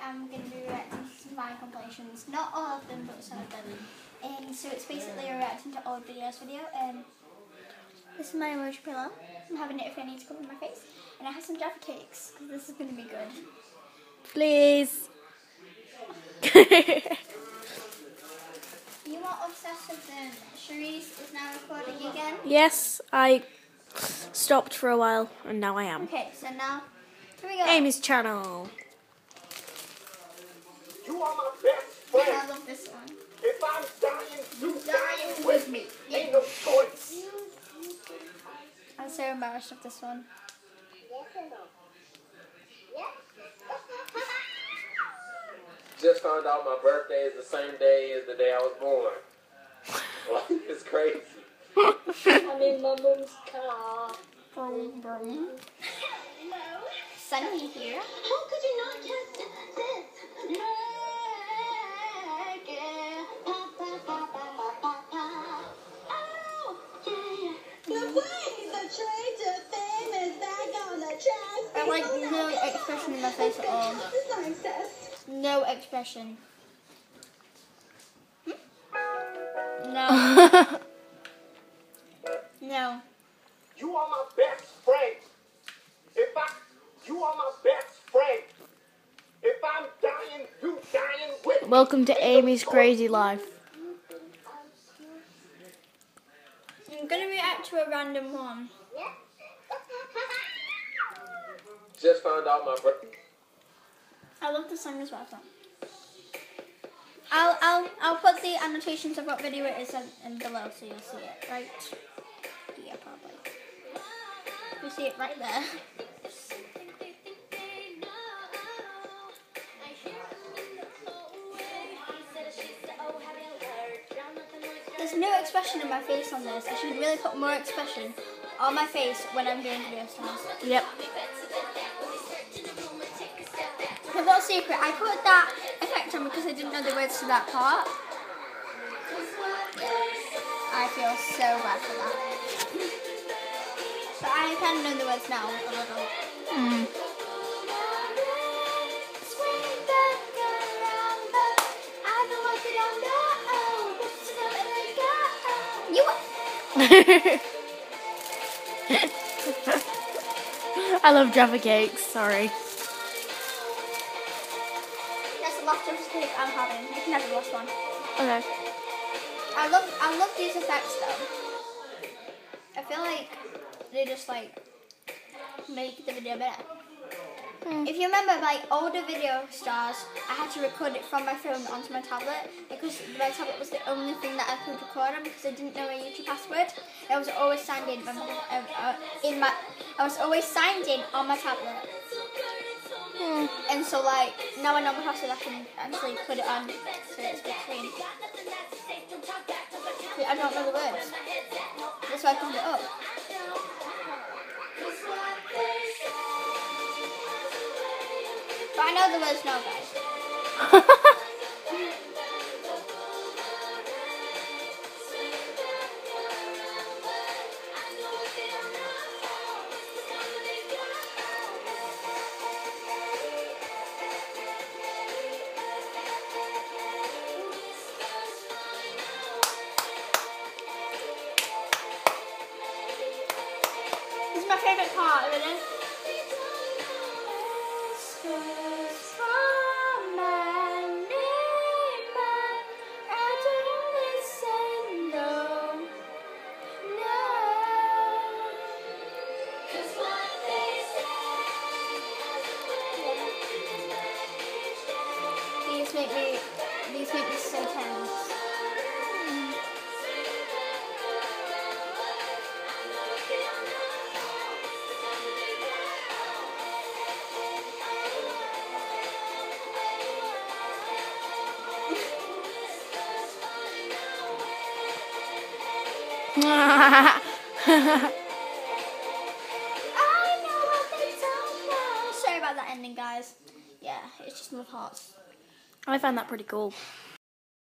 I'm going to be reacting to some Vine compilations. Not all of them, but some of them. So it's basically a reacting to old videos video. This is my emoji pillow. I'm having it if I need to cover my face. And I have some Jaffa cakes, because this is going to be good. Please. You are obsessed with them. Cherise is now recording again. Yes, I stopped for a while, and now I am. Okay, so now, here we go. Amy's channel. You are my best friend. I love this one. If I'm dying, you dying with me. Ain't no choice. I'm so embarrassed of this one. Just found out my birthday is the same day as the day I was born. Life is crazy. I'm in my mom's car. Vroom, vroom. Sunny here. How could you not just this? I like no expression in my face at all. No expression. No. No. You are my best friend. You are my best friend. If I'm dying, you dying with me. Welcome to Amy's crazy life. I'm gonna react to a random one. Just found out my birthday. I love the song as well. So. I'll put the annotations of what video it is in below so you'll see it, right? Yeah, probably. You see it right there. There's no expression in my face on this. I should really put more expression on my face when I'm doing video styles. Yep. A little secret, I put that effect on because I didn't know the words to that part. I feel so bad for that. But I kind of know the words now a little. I love Jaffa cakes, sorry. That's the last Jaffa cake I'm having. You can have the last one. Okay. I love these effects though. I feel like they just like make the video better. If you remember like older video stars, I had to record it from my phone onto my tablet because my tablet was the only thing that I could record on because I didn't know my YouTube password. I was always signed in I was always signed in on my tablet. And so like now I know my password, I can actually put it on so it's big screen. I don't know the words. That's why I pulled it up. But I know the words now, guys. This is my favourite part, isn't it? These make me so tense. Sorry about that ending, guys. Yeah, it's just love hearts. I found that pretty cool.